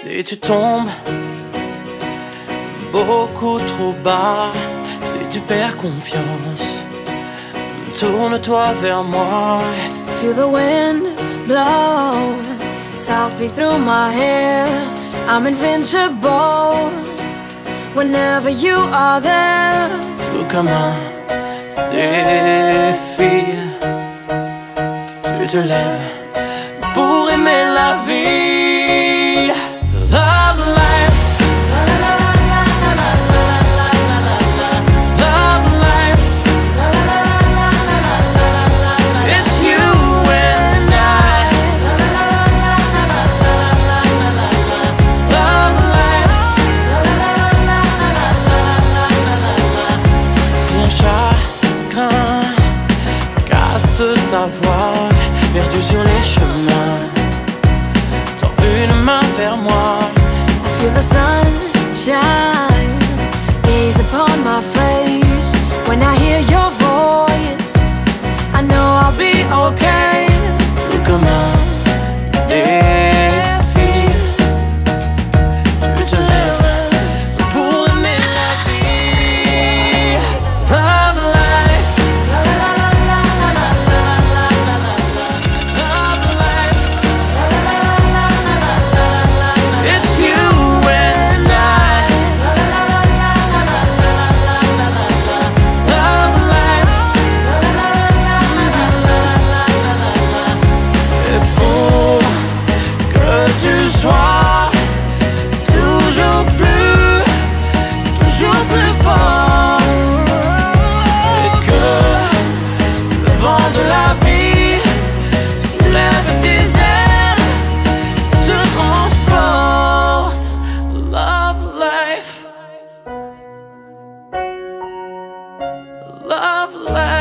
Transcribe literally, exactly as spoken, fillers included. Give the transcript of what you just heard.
Si tu tombes beaucoup trop bas, si tu perds confiance, tourne-toi vers moi. Feel the wind blow softly through my hair. I'm invincible whenever you are there. Tout comme un défi, tu te lèves pour aimer la vie. Love life. Love life. It's you and I. Love life. Si un chagrin casse ta voix, perdu sur les chemins, tends une main vers moi. I feel the sunshine gaze upon my face. When I hear your voice, I know I'll be okay. Tout comme un défi, tu te lèves pour aimer la vie. Love life. Love life. It's you and I. Love life. Et pour que tu sois toujours plus, toujours plus fort, et que le vent de la vie soulève tes ailes, te transporte. Love life. Love life.